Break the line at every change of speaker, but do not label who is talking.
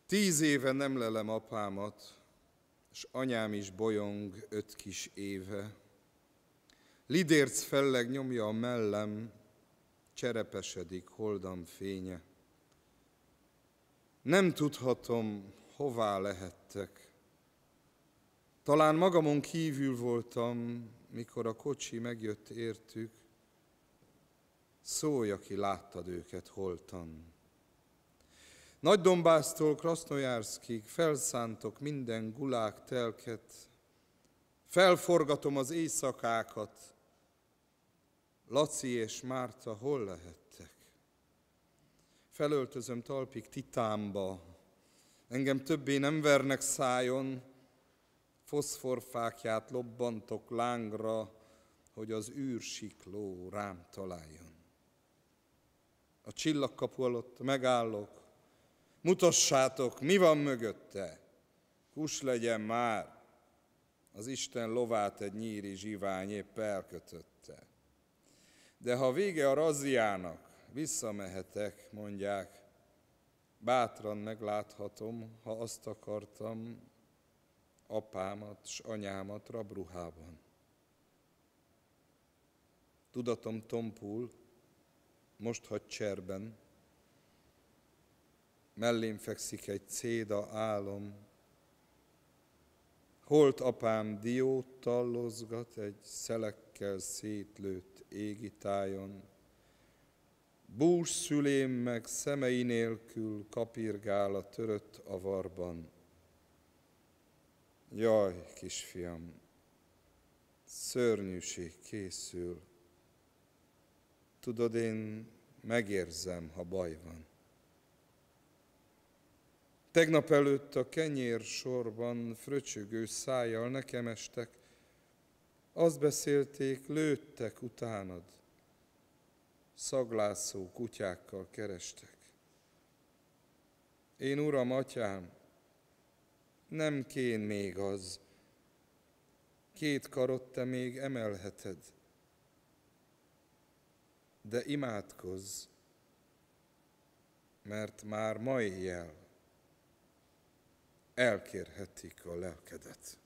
10 éve nem lelem apámat, s anyám is bolyong 5 kis éve. Lidérc felleg nyomja a mellem, cserepesedik holdam fénye. Nem tudhatom, hová lehettek. Talán magamon kívül voltam, mikor a kocsi megjött értük. Szólj, aki láttad őket holtan. Nagydombásztól Krasznojarszkig felszántok minden gulág telket, felforgatom az éjszakákat. Laci és Márta, hol lehettek? Felöltözöm talpig titánba, engem többé nem vernek szájon, foszforfákját lobbantok lángra, hogy az űrsikló rám találjon. A csillagkapu alatt megállok, mutassátok, mi van mögötte, hús legyen már, az Isten lovát egy nyíri zsivány épp elkötötte. De ha vége a razziának, visszamehetek, mondják, bátran megláthatom, ha azt akartam, apámat s anyámat rabruhában. Tudatom tompul, most hagy cserben, mellém fekszik egy céda álom, holt apám diót tallozgat egy szelekkel szétlőtt égi tájon, bús szülém meg szemei nélkül kapirgál a törött avarban. Jaj, kisfiam, szörnyűség készül, tudod, én megérzem, ha baj van. Tegnap előtt a kenyér sorban fröcsögő szájjal nekem estek, azt beszélték, lőttek utánad, szaglászó kutyákkal kerestek. Én, Uram, Atyám, nem kén még az, 2 karod te még emelheted, de imádkozz, mert már ma éjjel elkérhetik a lelkedet.